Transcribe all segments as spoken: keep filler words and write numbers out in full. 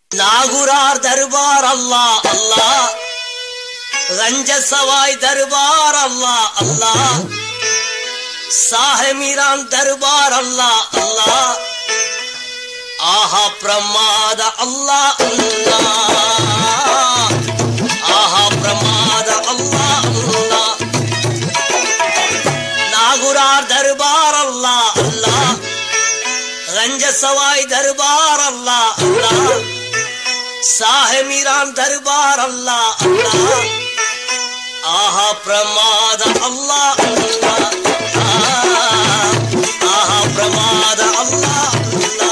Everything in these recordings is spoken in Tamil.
नागुरार दरबार अल्लाह अल्लाह, गंज सवाई दरबार अल्लाह अल्लाह, साहे मीरान दरबार अल्लाह अल्लाह, आहा प्रमाद अल्लाह अल्लाह, आहा प्रमाद अल्लाह अल्लाह। नागुरार दरबार अल्लाह अल्लाह, गंज सवाई दरबार अल्लाह अल्लाह, साहे मीरान दरबार अल्लाह अल्लाह, आहा प्रमाद अल्लाह अल्लाह, आहा प्रमाद अल्लाह अल्लाह।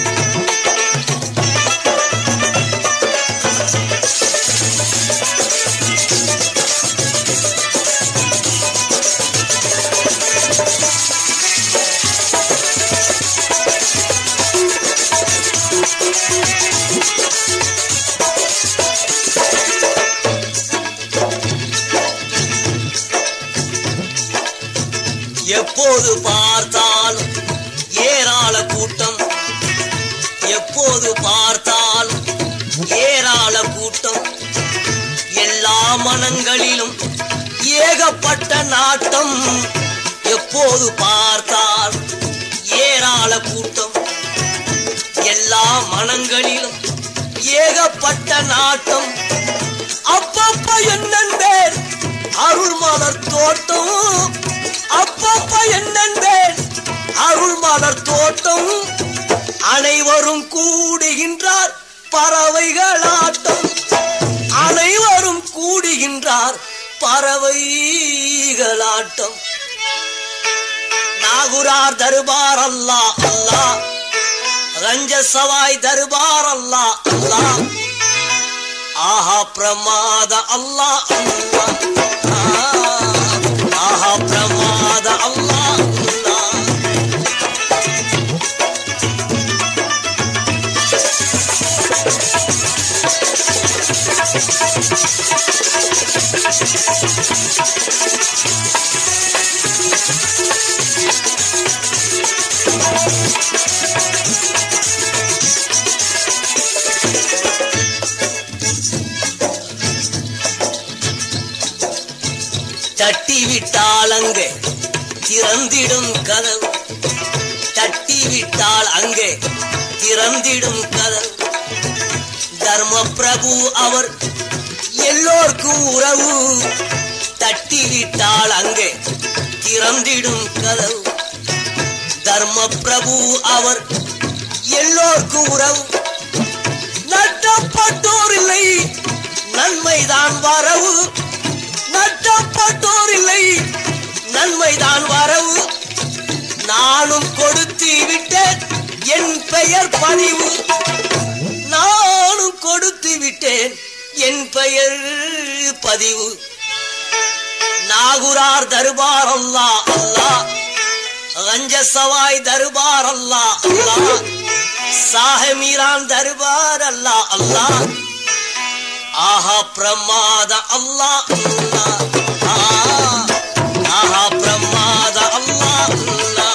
எப்போது பார்த்தாலும் ஏராள கூட்டம், எப்போது பார்த்தாலும் ஏராள கூட்டம், எல்லா மனங்களிலும் ஏகப்பட்ட நாட்டம். எப்போது பார்த்தால் ஏராள கூட்டம், எல்லா மனங்களிலும் ஏகப்பட்ட நாட்டம். அப்பப்ப என்னன்பேர் அருள் மலர் தோட்டம், அப்பப்ப என்னன்பேன் அருள் மலர் தோட்டம். அனைவரும் கூடுகின்றார் பறவைகளாட்டம், அனைவரும் கூடுகின்றார் பறவைகளாட்டம். நாகுரார் தர்பார் அல்லாஹ் அல்லாஹ், ரஞ்ச சவாய் தர்பார் அல்லாஹ் அல்லாஹ், ஆஹா பிரமாத அல்லாஹ் அல்லாஹ், ஆஹா பிரமாத அல்லாஹ் அல்லாஹ். தட்டிவிட்டால் அங்கே திறந்திடும் கதவு, தட்டிவிட்டால் அங்கே திறந்திடும் கதவு. தர்ம பிரபு அவர் எல்லோர்க்கும் உறவு, தட்டிவிட்டால் அங்கே திறந்திடும் கதவு. தர்ம பிரபு அவர் எல்லோர்க்கும் உறவு. நட்டப்பட்டோர் இல்லை நன்மைதான் வரவு, நட்டப்பட்டோர் இல்லை நன்மைதான் வரவு. நானும் கொடுத்து விட்டேன் என் பெயர் பதிவு, நானும் கொடுத்து விட்டேன் என் பெயர் பதிவு. நாகுரார் தர்பார் அல்லாஹ் அல்லாஹ், கஞ்ச சவாய் தர்பார் அல்லாஹ் அல்லாஹ், சாஹே மீரான் தர்பார் அல்லாஹ் அல்லாஹ், ஆஹா பிரமாத அல்லாஹ் அல்லாஹ், ஆஹா பிரமாத அல்லாஹ் அல்லாஹ்.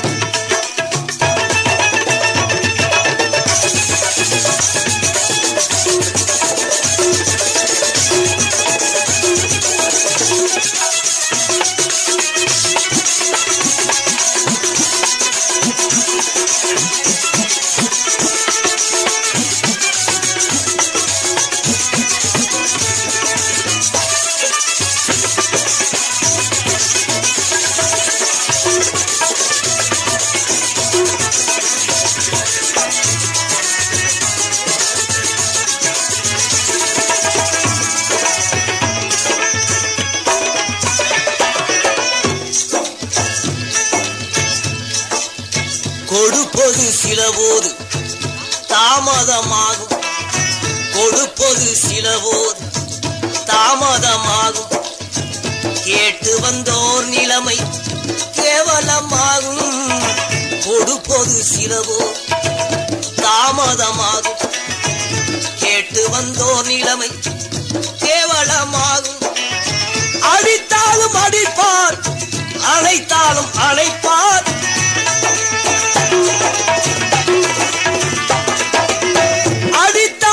கொடுப்பது சிலபோது தாமதமாகும், கொடுப்பது சிலபோது தாமதமாகும். கேட்டு வந்தோர் நிலைமை கேவலமாகும், கொடுப்பது சிலபோது தாமதமாகும். கேட்டு வந்தோர் நிலைமை கேவலமாகும். அடித்தாலும் அடிப்பார், அணைத்தாலும் அணைப்பார், அடித்த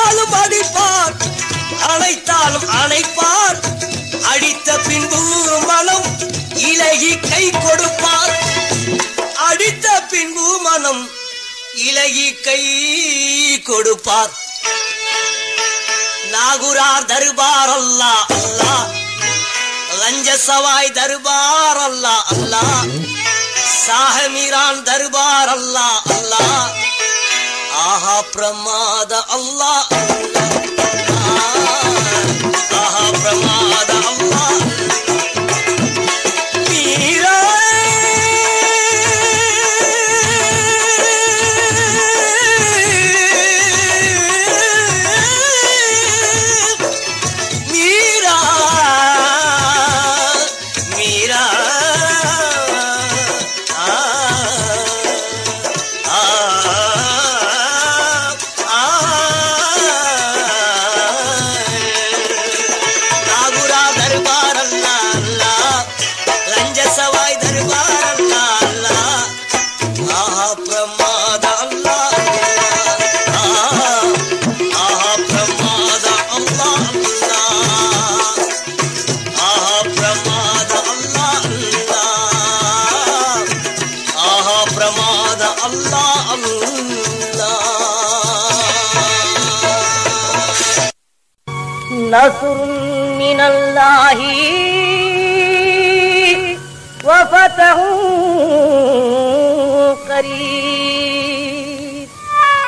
மனம் அணைப்பார், அடித்த பின்பு மனம் இலகி கை கொடுப்பார், அடித்த பின்பு மனம் இலகி கை கொடுப்பார். நாகுரார் தர்பார் அல்லாஹ் அல்லாஹ், லஞ்ச சவாய் தர்பார் அல்லாஹ் அல்லாஹ், சாஹமீரான் தர்பார் அல்லாஹ் அல்லாஹ், ஆஹா பிரமாத அல்லாஹ் அல்லாஹ், ஆஹா பிரமாத அல்லாஹ். மீரா மீரா மீரா நஸ்ருன் மினல்லாஹி வ ஃபத்ஹுன் கரீப்.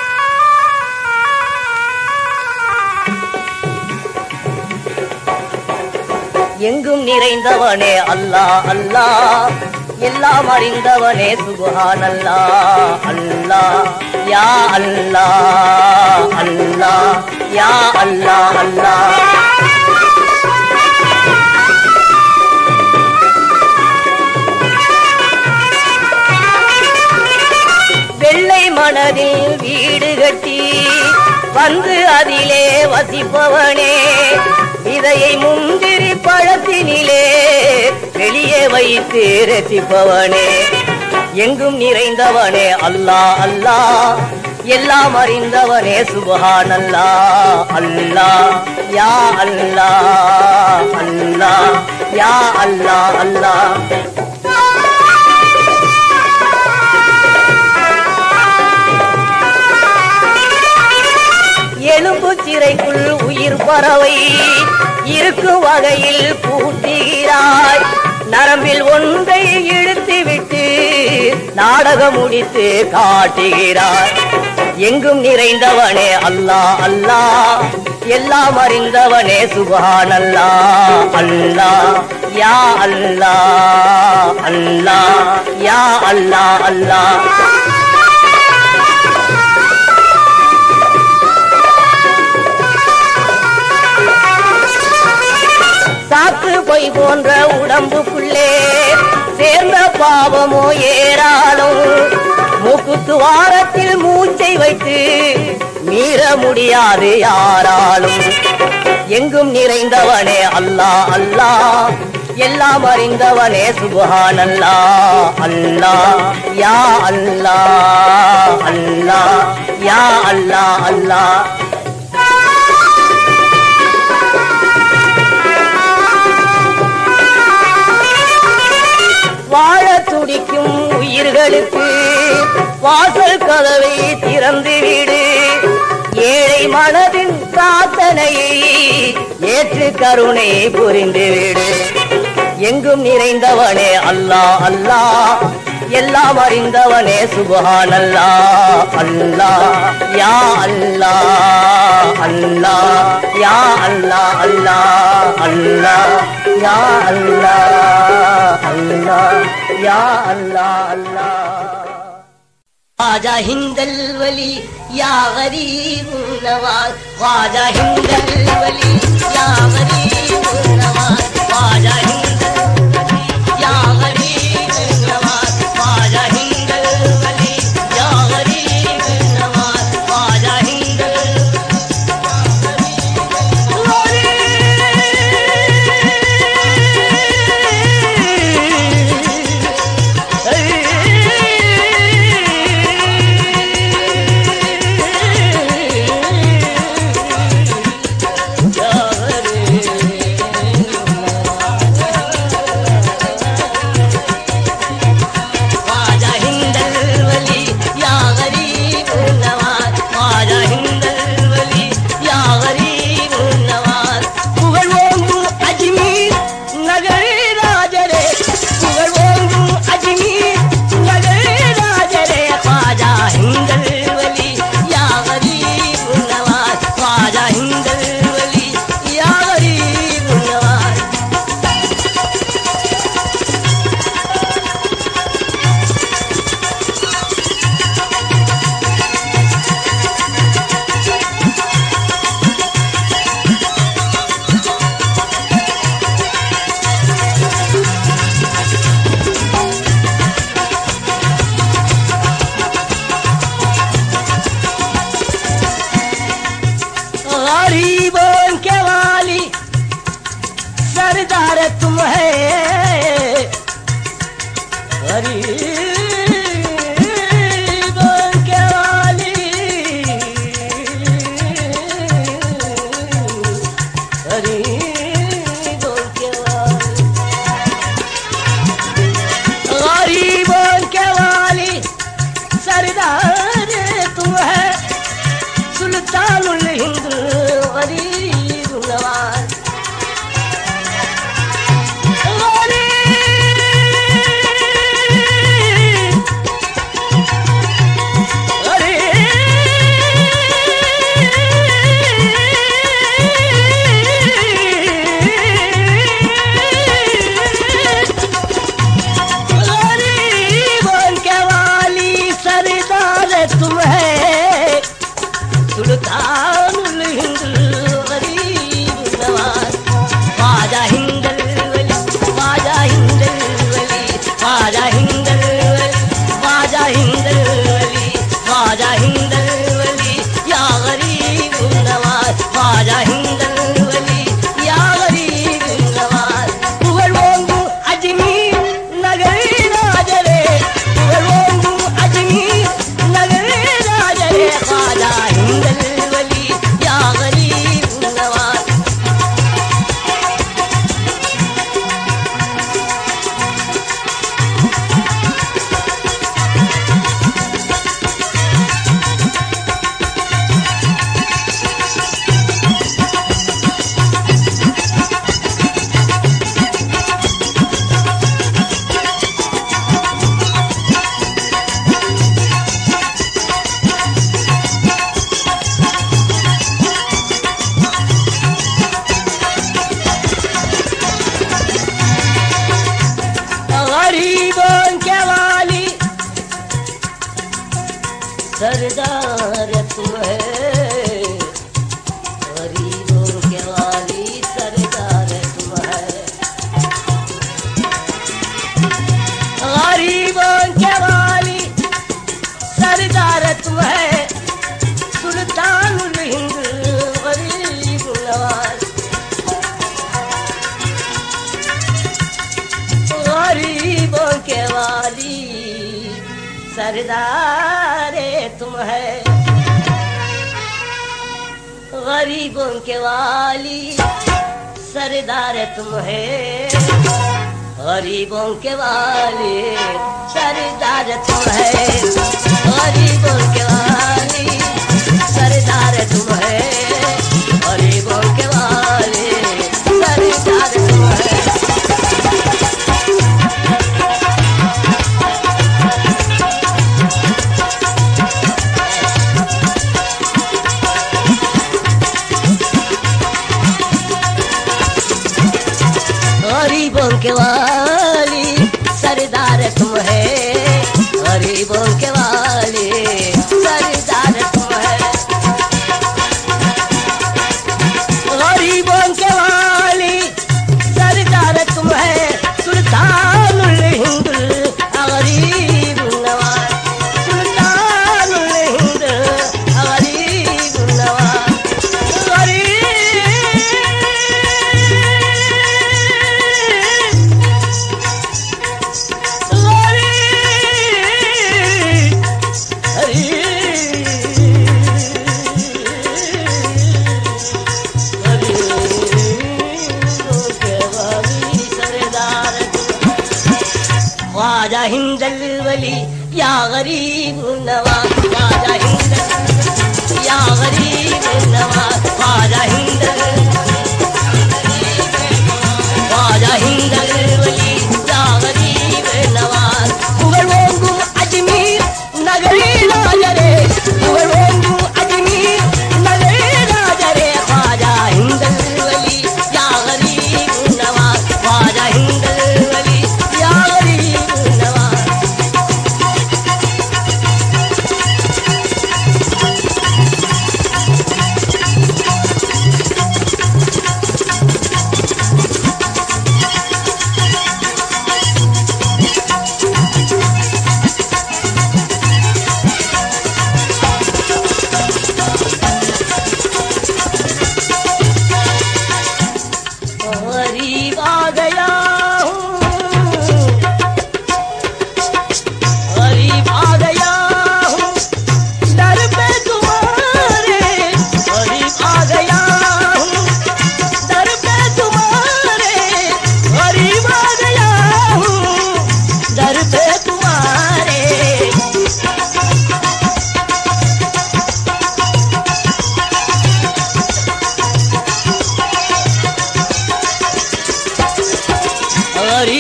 எங்கும் நிறைந்தவனே அல்லாஹ் அல்லாஹ், எல்லாம் அறிந்தவனே சுப்ஹானல்லாஹ் அல்லாஹ் யா அல்லாஹ் அல்லாஹ் யா அல்லாஹ் அல்லாஹ். வெள்ளை மனதில் வீடு கட்டி வந்து அதிலே வசிப்பவனே, விதையை முந்திரி பழத்தினிலே வெளியே வைத்து ரசிப்பவனே, எங்கும் நிறைந்தவனே அல்லாஹ் அல்லாஹ், எல்லாம் அறிந்தவனே சுப்ஹானல்லாஹ் அல்லாஹ் யா அல்லாஹ் அல்லாஹ் யா அல்லாஹ் அல்லாஹ். எலும்பு சிறைக்குள் உயிர் பறவை இருக்கும் வகையில் பூட்டுகிறாய், நரம்பில் ஒன்றை இழுத்து விட்டு நாடகம் முடித்து காட்டுகிறாய், எங்கும் நிறைந்தவனே அல்லாஹ் அல்லாஹ், எல்லாம் அறிந்தவனே சுப்ஹானல்லாஹ் அல்லாஹ் யா அல்லாஹ் அல்லாஹ் யா அல்லாஹ் அல்லாஹ். சாக்கு பொய் போன்ற உடம்புக்குள்ளே சேர்ந்த பாவமோ ஏராளம், மூக்குத்து வாரத்தில் மூச்சை வைத்து மீற முடியாது யாராலும், எங்கும் நிறைந்தவனே அல்லாஹ் அல்லாஹ், எல்லாம் அறிந்தவனே சுப்ஹானல்லாஹ் அல்லாஹ் யா அல்லாஹ் அல்லாஹ் யா அல்லாஹ் அல்லாஹ். வாழ துடிக்கும் உயிர்களுக்கு வாசல் கதவை திறந்து விடு, ஏழை மனதின் பிரார்த்தனையை ஏற்று கருணை புரிந்து விடு, எங்கும் நிறைந்தவனே அல்லாஹ் அல்லாஹ், எல்லாம் அறிந்தவனே சுப்ஹானல்லாஹ் அல்லாஹ் யா அல்லாஹ் அல்லாஹ் யா அல்லாஹ் அல்லாஹ் அல்லாஹ் யா அல்லாஹ் அல்லாஹ் யா அல்லாஹ் அல்லாஹ். ख्वाजा हिंदल वली या गरीब नवाज, ख्वाजा हिंदल वली या गरीब नवाज, ख्वाजा हिंदल वली या गरीब नवाज, ख्वाजा हिंदल वली या गरीब नवाज, ख्वाजा हिंदल गरीबों के वाली सरदार तुम है, गरीबों के वाली, गरीबों के वाली, गरीबों के वाली सरदार तुम है, सुल्तानुल हिंद गरीब नवाज। तुम है सुल्तानुल हिंद गरीब नवाज। ख्वाजा हिंदल वली, ख्वाजा हिंदल वली, ख्वाजा हिंदल वली, ख्वाजा हिंदल वली, ख्वाजा हिंदल वली या गरीब नवाज, ख्वाजा हिंदल वली या गरीब नवाज। पुगलवोंगु अजमीर नगरी राजरे, पुगलवोंगु अजमीर ख्वाजा हिंदल वली या गरीब नवाज। गरीबों के वाली सरदार तुम है, गरीबों के वाली सरदार तुम है, गरीबों के वाली सरदार तुम है, सुल्तानुल हिंद गरीब नवाज। गरीबों के वाली सरदारे तुम है, गरीबों के वाली सरदार तुम है, गरीबों के वाली सरदार तुम है, गरीबों के वाली सरदार तुम है, गरीबों के वाली सरदार तुम है। गरीबों के वाली सरदार तुम है, गरीबों के वाली सरदार तुम है, गरीबों के वाली सरदार तुम है, सुल्तानुल हिंद गरीब नवाज, सुल्तानुल हिंद गरीब नवाज। ख्वाजा हिंदल वली या गरीब नवाज, ख्वाजा हिंदल या गरीब नवाज, ख्वाजा हिंदल, ख्वाजा हिंदल वली या गरीब नवाज। पुगलवोंगु अजमीर नगरी राजरे, पुगलवोंगु अजमीर नगरी राजरे, ख्वाजा हिंदल वली या गरीब नवाज, ख्वाजा हिंदल वली या गरीब नवाज।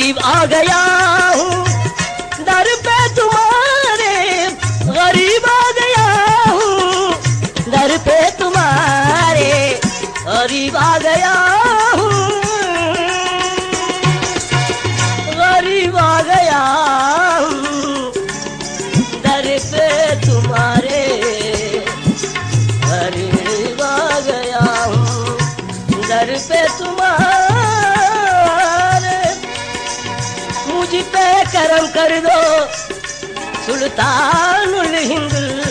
गरीब आ गया हूँ दर पे तुम्हारे, गरीब आ गया हूँ दर पे तुम्हारे, गरीब आ गया हूँ, गरीब आ गया हूँ दर पे तुम्हारे, गरीब आ गया हूँ दर पे तुम्हारे। मुझ पे करम कर दो सुल्तानुल हिंद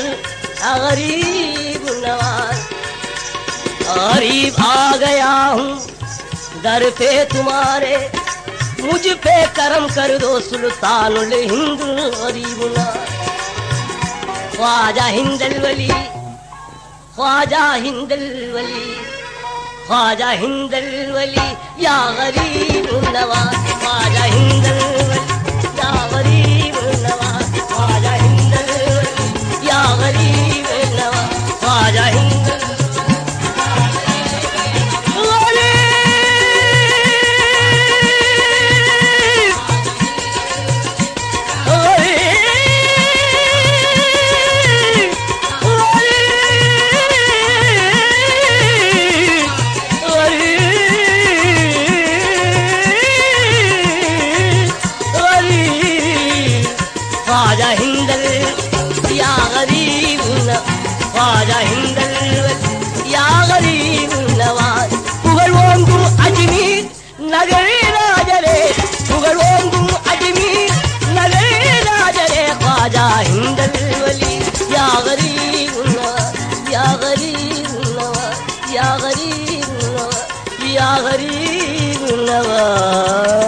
गरीब नवाज, गरीब आ गया हूँ दर पे तुम्हारे, मुझ पे करम कर दो सुल्तानुल हिंद गरीब नवाज। ख्वाजा हिंदल वली, ख्वाजा हिंदल वली, ख्वाजा हिंदल वली या गरीब नवाज, ख्वाजा हिंदल वली या गरीब नवाज, ख्वाजा हिंदल वली या गरीब नवाज, ख्वाजा हिंदल ख्वाजा हिंदल या गरीब नवाज, ख्वाजा हिंदल या गरीब नवाज। पुगळोंदु अजमीर नगरी राजरे, पुगळोंदु अजमीर नगरी राजरे, ख्वाजा हिंदल वली या गरीब नवाज, या गरीब नवाज, या गरीब नवाज, या गरीब नवाज।